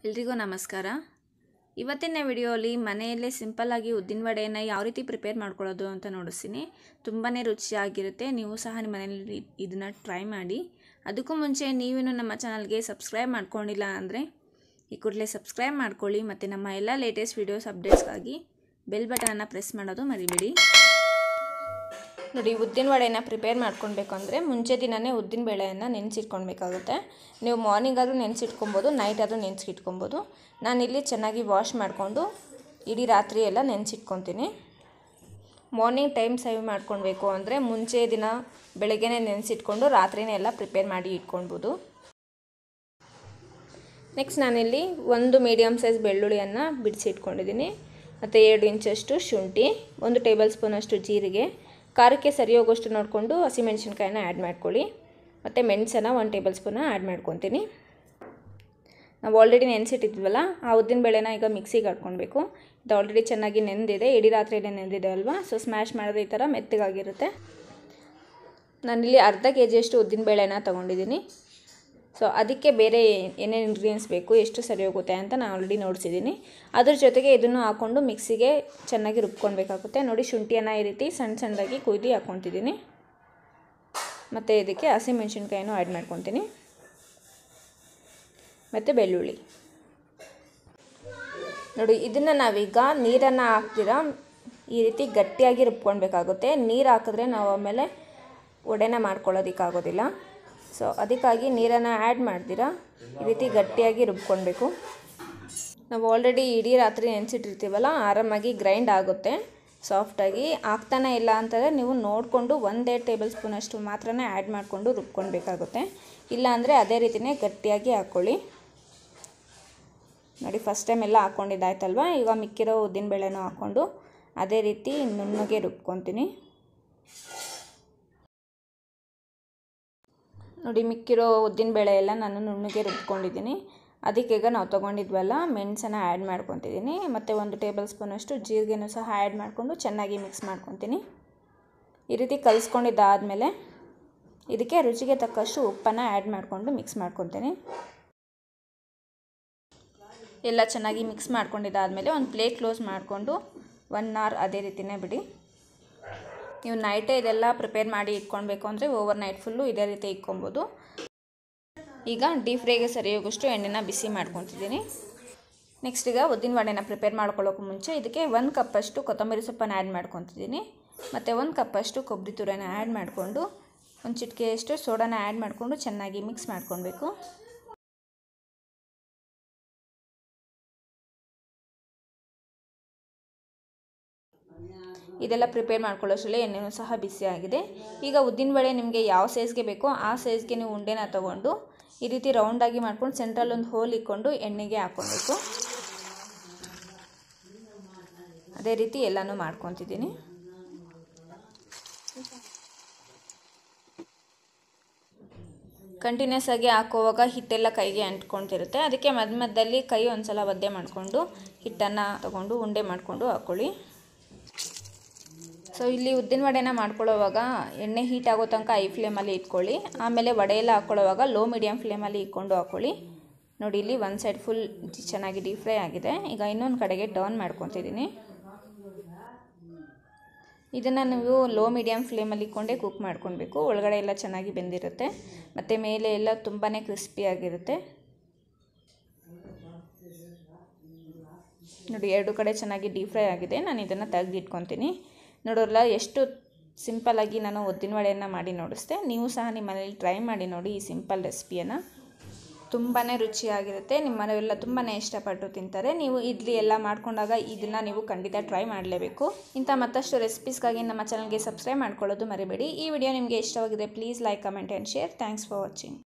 ಎಲ್ರಿಗೂ ನಮಸ್ಕಾರ. ಇವತ್ತಿನ ವಿಡಿಯೋಲಿ ಮನೆಯಲ್ಲೇ ಸಿಂಪಲ್ ಆಗಿ ಉದ್ದಿನ ವಡೆಯನ್ನು ಯಾವ ರೀತಿ ಪ್ರಿಪೇರ್ ಮಾಡ್ಕೊಳ್ಳೋದು ಅಂತ ನೋಡಿಸ್ತೀನಿ. ತುಂಬಾನೇ ರುಚಿಯಾಗಿರುತ್ತೆ. ನೀವು ಸಹ ನಿಮ್ಮ ಮನೆಯಲ್ಲಿ ಇದನ್ನ ಟ್ರೈ ಮಾಡಿ. ಅದಕ್ಕೂ ಮುಂಚೆ ನೀವೇನು ನಮ್ಮ ಚಾನಲ್ಗೆ ಸಬ್ಸ್ಕ್ರೈಬ್ ಮಾಡ್ಕೊಂಡಿಲ್ಲ ಅಂದರೆ ಈ ಕೂಡಲೇ ಸಬ್ಸ್ಕ್ರೈಬ್ ಮಾಡ್ಕೊಳ್ಳಿ ಮತ್ತು ನಮ್ಮ ಎಲ್ಲ ಲೇಟೆಸ್ಟ್ ವಿಡಿಯೋಸ್ ಅಪ್ಡೇಟ್ಸ್ಗಾಗಿ ಬೆಲ್ ಬಟನನ್ನು ಪ್ರೆಸ್ ಮಾಡೋದು ಮರಿಬೇಡಿ. ನೋಡಿ, ಉದ್ದಿನ ವಡೆಯನ್ನು ಪ್ರಿಪೇರ್ ಮಾಡ್ಕೊಳ್ಬೇಕು ಅಂದರೆ ಮುಂಚೆ ದಿನವೇ ಉದ್ದಿನ ಬೇಳೆಯನ್ನು ನೆನೆಸಿಟ್ಕೊಳ್ಬೇಕಾಗುತ್ತೆ. ನೀವು ಮಾರ್ನಿಂಗ್ ಆದರೂ ನೆನೆಸಿಟ್ಕೊಬೋದು, ನೈಟ್ ಆದರೂ ನೆನೆಸಿಟ್ಕೊಬೋದು. ನಾನಿಲ್ಲಿ ಚೆನ್ನಾಗಿ ವಾಶ್ ಮಾಡಿಕೊಂಡು ಇಡೀ ರಾತ್ರಿ ಎಲ್ಲ ನೆನೆಸಿಟ್ಕೊತೀನಿ. ಮಾರ್ನಿಂಗ್ ಟೈಮ್ ಸೇವ್ ಮಾಡ್ಕೊಳ್ಬೇಕು ಅಂದರೆ ಮುಂಚೆ ದಿನ ಬೆಳಗ್ಗೆನೇ ನೆನೆಸಿಟ್ಕೊಂಡು ರಾತ್ರಿನೇ ಎಲ್ಲ ಪ್ರಿಪೇರ್ ಮಾಡಿ ಇಟ್ಕೊಳ್ಬೋದು. ನೆಕ್ಸ್ಟ್ ನಾನಿಲ್ಲಿ ಒಂದು ಮೀಡಿಯಮ್ ಸೈಜ್ ಬೆಳ್ಳುಳ್ಳಿಯನ್ನು ಬಿಡಿಸಿಟ್ಕೊಂಡಿದ್ದೀನಿ ಮತ್ತು 2 ಇಂಚಷ್ಟು ಶುಂಠಿ, 1 ಟೇಬಲ್ ಸ್ಪೂನಷ್ಟು ಜೀರಿಗೆ, ಖಾರಕ್ಕೆ ಸರಿ ಹೋಗೋಷ್ಟು ನೋಡಿಕೊಂಡು ಹಸಿಮೆಣಸಿನ್ಕಾಯಿನ ಆ್ಯಡ್ ಮಾಡ್ಕೊಳ್ಳಿ ಮತ್ತು ಮೆಣಸನ್ನು 1 ಟೇಬಲ್ ಸ್ಪೂನ ಆ್ಯಡ್ ಮಾಡ್ಕೊತೀನಿ. ನಾವು ಆಲ್ರೆಡಿ ನೆನೆಸಿಟ್ಟಿದ್ವಲ್ಲ ಆ ಉದ್ದಿನ ಬೇಳೆನ ಈಗ ಮಿಕ್ಸಿಗೆ ಹಾಕ್ಕೊಳ್ಬೇಕು. ಇದು ಆಲ್ರೆಡಿ ಚೆನ್ನಾಗಿ ನೆಂದಿದೆ, ಇಡೀ ರಾತ್ರಿಯಲ್ಲೇ ನೆಂದಿದೆ ಅಲ್ವಾ. ಸೊ ಸ್ಮ್ಯಾಶ್ ಮಾಡಿದ್ರೆ ಈ ಥರ ಮೆತ್ತಗಾಗಿರುತ್ತೆ. ನಾನಿಲ್ಲಿ ಅರ್ಧ ಕೆಜಿಯಷ್ಟು ಉದ್ದಿನ ಬೇಳೆನ ತೊಗೊಂಡಿದ್ದೀನಿ. ಸೊ ಅದಕ್ಕೆ ಬೇರೆ ಏನೇನು ಇಂಗ್ರೀಡಿಯೆಂಟ್ಸ್ ಬೇಕು, ಎಷ್ಟು ಸರಿ ಹೋಗುತ್ತೆ ಅಂತ ನಾನು ಆಲ್ರೆಡಿ ನೋಡಿಸಿದ್ದೀನಿ. ಅದ್ರ ಜೊತೆಗೆ ಇದನ್ನು ಹಾಕ್ಕೊಂಡು ಮಿಕ್ಸಿಗೆ ಚೆನ್ನಾಗಿ ರುಬ್ಕೊಳ್ಬೇಕಾಗುತ್ತೆ. ನೋಡಿ, ಶುಂಠಿಯನ್ನು ಈ ರೀತಿ ಸಣ್ಣ ಸಣ್ಣದಾಗಿ ಕುಯ್ದು ಹಾಕ್ಕೊತಿದ್ದೀನಿ ಮತ್ತು ಇದಕ್ಕೆ ಹಸಿಮೆಣಸಿನ್ಕಾಯಿನೂ ಆ್ಯಡ್ ಮಾಡ್ಕೊತೀನಿ ಮತ್ತು ಬೆಳ್ಳುಳ್ಳಿ. ನೋಡಿ, ಇದನ್ನು ನಾವೀಗ ನೀರನ್ನು ಹಾಕ್ದಿರಾ ಈ ರೀತಿ ಗಟ್ಟಿಯಾಗಿ ರುಬ್ಕೊಳ್ಬೇಕಾಗುತ್ತೆ. ನೀರು ಹಾಕಿದ್ರೆ ನಾವು ಆಮೇಲೆ ವಡೆನ ಮಾಡ್ಕೊಳ್ಳೋದಕ್ಕಾಗೋದಿಲ್ಲ. ಸೊ ಅದಕ್ಕಾಗಿ ನೀರನ್ನು ಆ್ಯಡ್ ಮಾಡ್ದಿರಾ ಈ ರೀತಿ ಗಟ್ಟಿಯಾಗಿ ರುಬ್ಕೊಳ್ಬೇಕು. ನಾವು ಆಲ್ರೆಡಿ ಇಡೀ ರಾತ್ರಿ ನೆನೆಸಿಟ್ಟಿರ್ತೀವಲ್ಲ, ಆರಾಮಾಗಿ ಗ್ರೈಂಡ್ ಆಗುತ್ತೆ ಸಾಫ್ಟಾಗಿ. ಆಗ್ತಾನೆ ಇಲ್ಲ ಅಂತಂದರೆ ನೀವು ನೋಡಿಕೊಂಡು 1 ಟೇಬಲ್ ಸ್ಪೂನಷ್ಟು ಮಾತ್ರನೇ ಆ್ಯಡ್ ಮಾಡಿಕೊಂಡು ರುಬ್ಕೊಳ್ಬೇಕಾಗುತ್ತೆ. ಇಲ್ಲಾಂದರೆ ಅದೇ ರೀತಿಯೇ ಗಟ್ಟಿಯಾಗಿ ಹಾಕ್ಕೊಳ್ಳಿ. ನೋಡಿ, ಫಸ್ಟ್ ಟೈಮ್ ಎಲ್ಲ ಹಾಕ್ಕೊಂಡಿದ್ದಾಯ್ತಲ್ವ. ಈಗ ಮಿಕ್ಕಿರೋ ಉದ್ದಿನ ಬೇಳೆನೂ ಹಾಕ್ಕೊಂಡು ಅದೇ ರೀತಿ ನುಣ್ಣಗೆ ರುಬ್ಕೊತೀನಿ. ನೋಡಿ, ಮಿಕ್ಕಿರೋ ಉದ್ದಿನ ಬೇಳೆ ಎಲ್ಲ ನಾನು ನುಣ್ಣಗೆ ರುಬ್ಕೊಂಡಿದ್ದೀನಿ. ಅದಕ್ಕೀಗ ನಾವು ತೊಗೊಂಡಿದ್ವಲ್ಲ ಮೆಣಸನ್ನು ಆ್ಯಡ್ ಮಾಡ್ಕೊತಿದ್ದೀನಿ ಮತ್ತು 1 ಟೇಬಲ್ ಸ್ಪೂನಷ್ಟು ಜೀರಿಗೆನೂ ಸಹ ಆ್ಯಡ್ ಮಾಡಿಕೊಂಡು ಚೆನ್ನಾಗಿ ಮಿಕ್ಸ್ ಮಾಡ್ಕೊತೀನಿ. ಈ ರೀತಿ ಕಲಿಸ್ಕೊಂಡಿದ್ದಾದಮೇಲೆ ಇದಕ್ಕೆ ರುಚಿಗೆ ತಕ್ಕಷ್ಟು ಉಪ್ಪನ್ನು ಆ್ಯಡ್ ಮಾಡಿಕೊಂಡು ಮಿಕ್ಸ್ ಮಾಡ್ಕೊತೀನಿ. ಎಲ್ಲ ಚೆನ್ನಾಗಿ ಮಿಕ್ಸ್ ಮಾಡ್ಕೊಂಡಿದ್ದಾದಮೇಲೆ ಒಂದು ಪ್ಲೇಟ್ ಕ್ಲೋಸ್ ಮಾಡಿಕೊಂಡು 1 ಅವರ್ ಅದೇ ರೀತಿಯೇ ಬಿಡಿ. ನೀವು ನೈಟೇ ಇದೆಲ್ಲ ಪ್ರಿಪೇರ್ ಮಾಡಿ ಇಟ್ಕೊಳ್ಬೇಕು ಅಂದರೆ ಓವರ್ ನೈಟ್ ಫುಲ್ಲು ಇದೇ ರೀತಿ ಇಟ್ಕೊಬೋದು. ಈಗ ಡೀಪ್ ಫ್ರೈಗೆ ಸರಿ ಹೋಗೋಷ್ಟು ಎಣ್ಣೆನ ಬಿಸಿ ಮಾಡ್ಕೊತಿದ್ದೀನಿ. ನೆಕ್ಸ್ಟ್ ಈಗ ಉದ್ದಿನ ವಡೆನ ಪ್ರಿಪೇರ್ ಮಾಡ್ಕೊಳ್ಳೋಕೆ ಮುಂಚೆ ಇದಕ್ಕೆ 1 ಕಪ್ಪಷ್ಟು ಕೊತ್ತಂಬರಿ ಸೊಪ್ಪನ್ನು ಆ್ಯಡ್ ಮಾಡ್ಕೊತಿದ್ದೀನಿ ಮತ್ತು 1 ಕಪ್ಪಷ್ಟು ಕೊಬ್ಬರಿ ತುರಿನ ಆ್ಯಡ್ ಮಾಡಿಕೊಂಡು 1 ಚಿಟಿಕೆಯಷ್ಟು ಸೋಡಾನ ಆ್ಯಡ್ ಮಾಡಿಕೊಂಡು ಚೆನ್ನಾಗಿ ಮಿಕ್ಸ್ ಮಾಡ್ಕೊಳ್ಬೇಕು. ಇದೆಲ್ಲ ಪ್ರಿಪೇರ್ ಮಾಡ್ಕೊಳ್ಳೋಷ್ಟರಲ್ಲಿ ಎಣ್ಣೆನೂ ಸಹ ಬಿಸಿಯಾಗಿದೆ. ಈಗ ಉದ್ದಿನ ವಡೆ ನಿಮಗೆ ಯಾವ ಸೈಜ್ಗೆ ಬೇಕೋ ಆ ಸೈಜ್ಗೆ ನೀವು ಉಂಡೆನ ತೊಗೊಂಡು ಈ ರೀತಿ ರೌಂಡಾಗಿ ಮಾಡ್ಕೊಂಡು ಸೆಂಟ್ರಲ್ಲಿ ಒಂದು ಹೋಲ್ ಇಟ್ಕೊಂಡು ಎಣ್ಣೆಗೆ ಹಾಕ್ಕೊಳ್ಬೇಕು. ಅದೇ ರೀತಿ ಎಲ್ಲನೂ ಮಾಡ್ಕೊತಿದ್ದೀನಿ. ಕಂಟಿನ್ಯೂಸ್ ಆಗಿ ಹಾಕುವಾಗ ಹಿಟ್ಟೆಲ್ಲ ಕೈಗೆ ಅಂಟ್ಕೊತಿರುತ್ತೆ. ಅದಕ್ಕೆ ಮಧ್ಯದಲ್ಲಿ ಕೈ ಒಂದ್ಸಲ ಒದ್ದೆ ಮಾಡಿಕೊಂಡು ಹಿಟ್ಟನ್ನು ತೊಗೊಂಡು ಉಂಡೆ ಮಾಡಿಕೊಂಡು ಹಾಕ್ಕೊಳ್ಳಿ. ಸೊ ಇಲ್ಲಿ ಉದ್ದಿನ ವಡೆನ ಮಾಡ್ಕೊಳ್ಳೋವಾಗ ಎಣ್ಣೆ ಹೀಟ್ ಆಗೋ ತನಕ ಐ ಫ್ಲೇಮಲ್ಲಿ ಇಟ್ಕೊಳ್ಳಿ. ಆಮೇಲೆ ವಡೆ ಎಲ್ಲ ಹಾಕ್ಕೊಳ್ಳೋವಾಗ ಲೋ ಮೀಡಿಯಮ್ ಫ್ಲೇಮಲ್ಲಿ ಇಟ್ಕೊಂಡು ಹಾಕ್ಕೊಳ್ಳಿ. ನೋಡಿ, ಇಲ್ಲಿ ಒಂದು ಸೈಡ್ ಫುಲ್ ಚೆನ್ನಾಗಿ ಡೀಪ್ ಫ್ರೈ ಆಗಿದೆ. ಈಗ ಇನ್ನೊಂದು ಕಡೆಗೆ ಟರ್ನ್ ಮಾಡ್ಕೊತಿದ್ದೀನಿ. ಇದನ್ನು ನೀವು ಲೋ ಮೀಡಿಯಮ್ ಫ್ಲೇಮಲ್ಲಿ ಇಟ್ಕೊಂಡೇ ಕುಕ್ ಮಾಡ್ಕೊಳ್ಬೇಕು. ಒಳಗಡೆ ಎಲ್ಲ ಚೆನ್ನಾಗಿ ಬೆಂದಿರುತ್ತೆ ಮತ್ತು ಮೇಲೆ ಎಲ್ಲ ತುಂಬಾ ಕ್ರಿಸ್ಪಿಯಾಗಿರುತ್ತೆ. ನೋಡಿ, 2 ಕಡೆ ಚೆನ್ನಾಗಿ ಡೀಪ್ ಫ್ರೈ ಆಗಿದೆ. ನಾನು ಇದನ್ನು ತೆಗೆದಿಟ್ಕೊತೀನಿ. ನೋಡೋಲ್ಲ ಎಷ್ಟು ಸಿಂಪಲ್ಲಾಗಿ ನಾನು ಉದ್ದಿನ ವಡೆಯನ್ನು ಮಾಡಿ ನೋಡಿಸ್ದೆ. ನೀವು ಸಹ ನಿಮ್ಮ ಮನೇಲಿ ಟ್ರೈ ಮಾಡಿ ನೋಡಿ ಈ ಸಿಂಪಲ್ ರೆಸಿಪಿಯನ್ನು. ತುಂಬಾ ರುಚಿಯಾಗಿರುತ್ತೆ. ನಿಮ್ಮ ಮನೆಯೆಲ್ಲ ತುಂಬಾ ಇಷ್ಟಪಟ್ಟು ತಿಂತಾರೆ. ನೀವು ಇಡ್ಲಿ ಎಲ್ಲ ಮಾಡ್ಕೊಂಡಾಗ ಇದನ್ನು ನೀವು ಖಂಡಿತ ಟ್ರೈ ಮಾಡಲೇಬೇಕು. ಇಂಥ ಮತ್ತಷ್ಟು ರೆಸಿಪೀಸ್ಗಾಗಿ ನಮ್ಮ ಚಾನಲ್ಗೆ ಸಬ್ಸ್ಕ್ರೈಬ್ ಮಾಡ್ಕೊಳ್ಳೋದು ಮರಿಬೇಡಿ. ಈ ವಿಡಿಯೋ ನಿಮಗೆ ಇಷ್ಟವಾಗಿದೆ please like, comment and share. Thanks for watching.